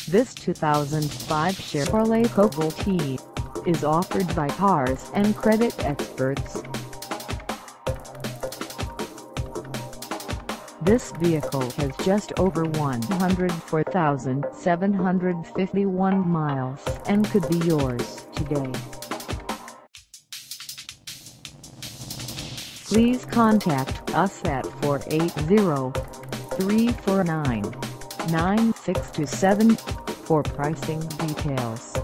This 2005 Chevrolet Cobalt Sedan is offered by Cars and Credit Experts. This vehicle has just over 104,751 miles and could be yours today. Please contact us at 480-349-9627 for pricing details.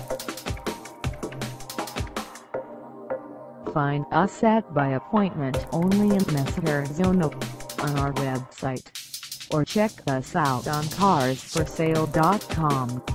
Find us at by appointment only in Mesa, Arizona on our website, or check us out on carsforsale.com.